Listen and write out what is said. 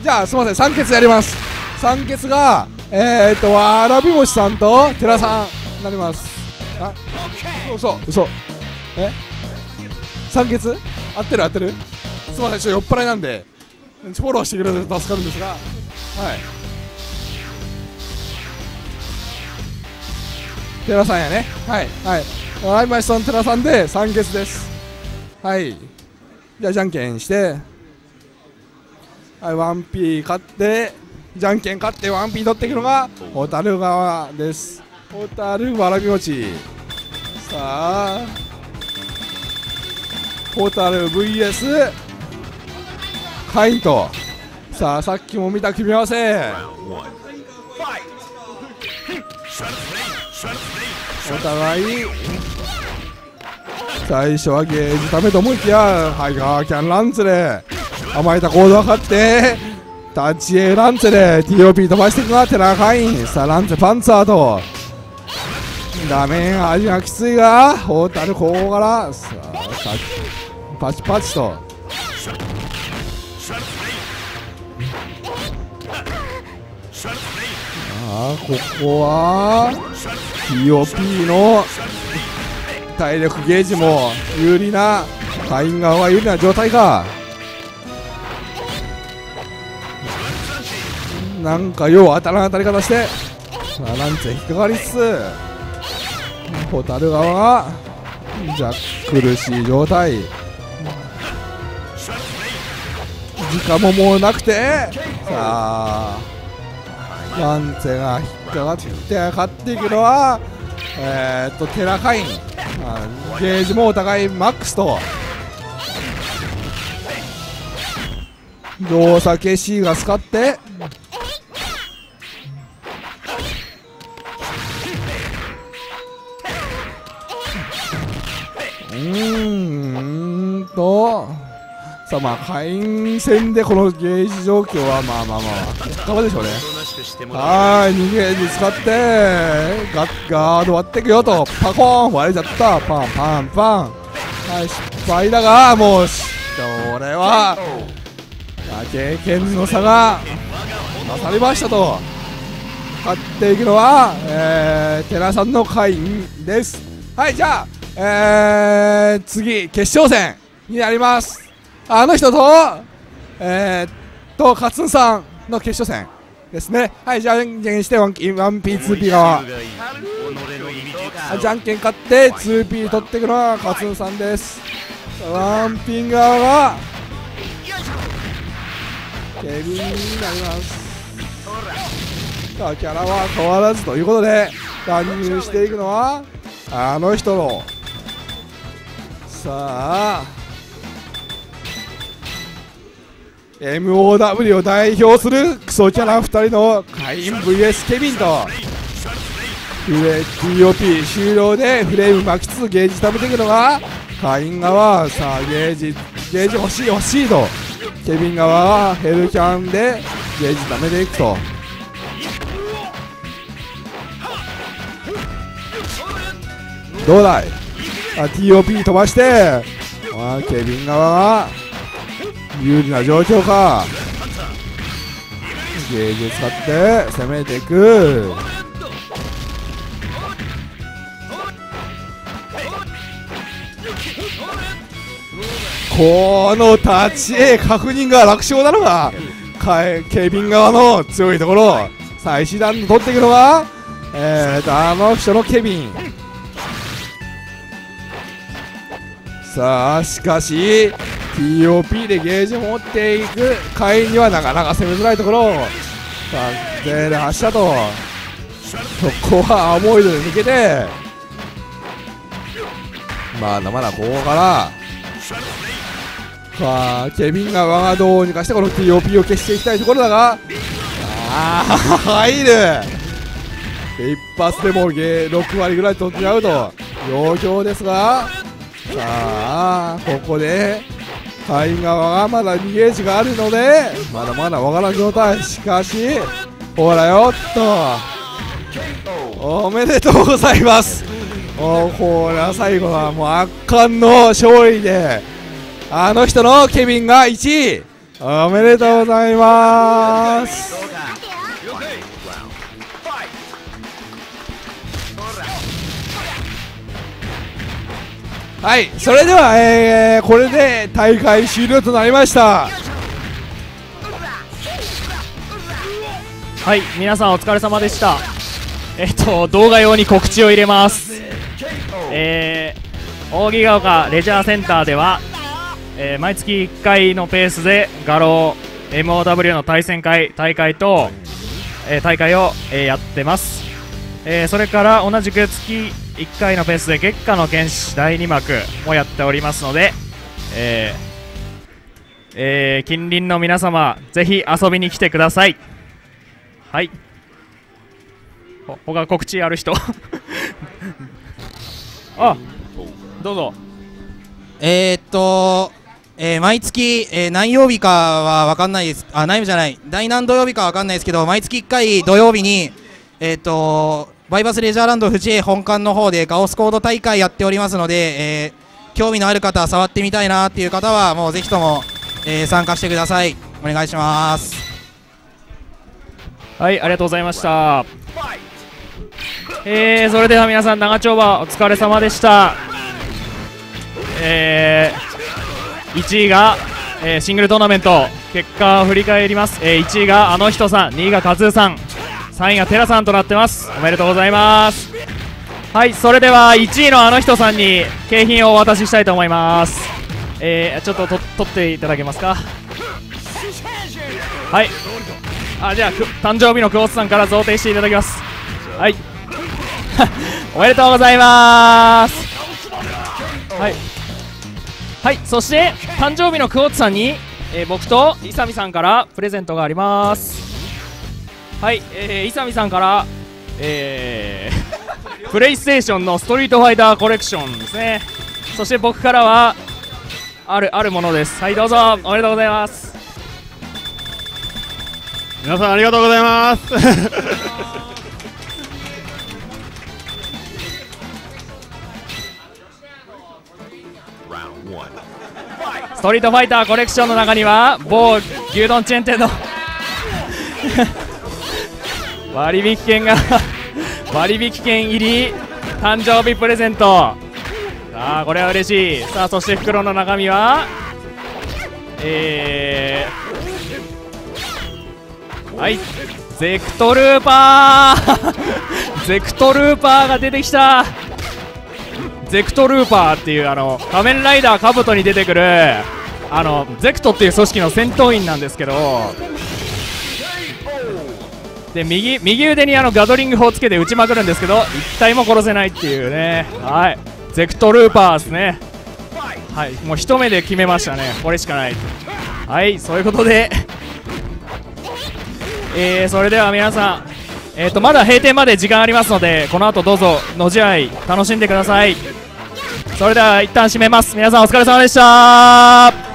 じゃあすみません、酸欠やります。酸欠がわらびもちさんと寺さんになります。あ、嘘酸欠合ってる合ってる。すみません、ちょっと酔っ払いなんでフォローしてくれると助かるんですが、はい、寺さんやね。はいはい、わらびもちさん寺さんで酸欠です。はい、じゃあじゃんけんして、はい、1P 勝ってじゃんけん勝って 1P 取っていくのが小樽川です。小樽わらび餅。さあ小樽 VS カインと、さあさっきも見た組み合わせ、お互い最初はゲージためと思いきや、はい、ガーキャンランツで甘えた行動が勝ってタッチ A ランツで TOP 飛ばしていくのはテラカイン。さあランツパンツァーと画面味がきついがホタルここからさあパチパチと、ここは TOP の体力ゲージも有利な、カイン側は有利な状態か。なんかよう当たらん当たり方して、さあランツ引っかかりつつホタル側が苦しい状態。時間ももうなくて、さあランツェが引っかかって勝っていくのはテラカイン。ゲージもお互いマックスと、動作消しが使ってさあまあ会員戦でこのゲージ状況はまあ頑張でしょうね。はい、2ゲージ使ってガード割っていくよと、パコーン割れちゃった。パンパンパン、はい、失敗だがもうこれは経験の差が勝りましたと。勝っていくのは寺さんの会員です。はい、じゃあ次決勝戦になります。あの人とカツンさんの決勝戦ですね。はい、じゃんけんして 1P2P 側、じゃんけん勝って 2P 取っていくのはカツンさんです。1P 側がケビンになります。さあキャラは変わらずということで加入していくのはあの人の、さあMOW を代表するクソキャラ2人のカイン VS ケビンと、TOP 終了でフレーム巻きつつゲージ貯めていくのがカイン側。さあゲージ欲しいと、ケビン側はヘルキャンでゲージ貯めていくと。どうだい、TOP 飛ばしてケビン側が有利な状況か。ゲージ使って攻めていく。この立ち絵確認が楽勝なのがケビン側の強いところ。最終弾取っていくのはあの人のケビン。さあしかし TOP でゲージを持っていく回にはなかなか攻めづらいところ。さあで発射と、そこはアモイドで抜けて、まだここからさあケビン側がどうにかしてこの TOP を消していきたいところだが、入る一発でも6割ぐらい取ってしまうと状況ですが、さあここでカイン側がまだ2ゲージがあるのでまだわからん状態。しかしほらよっと、おめでとうございます。ほら最後はもう圧巻の勝利で、あの人のケビンが1位おめでとうございます。はい、それでは、これで大会終了となりました。 はい、皆さんお疲れ様でした。動画用に告知を入れます。扇ヶ丘レジャーセンターでは、毎月1回のペースで画廊 MOW の大会と、大会を、やってます。それから同じく月1回のペースで月下の剣士第2幕もやっておりますので、近隣の皆様ぜひ遊びに来てください。はい、他告知ある人あ、どうぞ。 毎月、何曜日かは分かんないです。何曜日じゃない、第何土曜日か分かんないですけど、毎月1回土曜日にバイバスレジャーランド富士本館の方でガオスコード大会やっておりますので、興味のある方、触ってみたいなっていう方はもうぜひとも、参加してください。お願いします。 はい、ありがとうございました。それでは皆さん、長丁場お疲れ様でした。1位が、シングルトーナメント結果を振り返ります。1位があの人さん、2位がカズーさん、3位がテラさんとなってます。おめでとうございます。はい、それでは1位のあの人さんに景品をお渡ししたいと思います。ちょっと取っていただけますか。はい、じゃあ誕生日の久保田さんから贈呈していただきます。はいおめでとうございます。はい、はい、そして誕生日の久保田さんに、僕とイサミさんからプレゼントがあります。はい、イサミさんから、プレイステーションのストリートファイターコレクションですね。そして僕からはあるものです。はい、どうぞ。おめでとうございます。 皆さんありがとうございますストリートファイターコレクションの中には某牛丼チェーン店の割引券が割引券入り誕生日プレゼント。さあこれは嬉しい。さあそして袋の中身ははい、ゼクトルーパーゼクトルーパーが出てきた。ゼクトルーパーっていう仮面ライダーカブトに出てくるゼクトっていう組織の戦闘員なんですけど、で右腕にガドリング砲つけて撃ちまくるんですけど一体も殺せないっていうね。はい、ゼクトルーパーですね。はい、もう一目で決めましたね。これしかない。はい、そういうことでそれでは皆さん、まだ閉店まで時間ありますので、この後どうぞのじ合い楽しんでください。それでは一旦締めます。皆さんお疲れ様でした。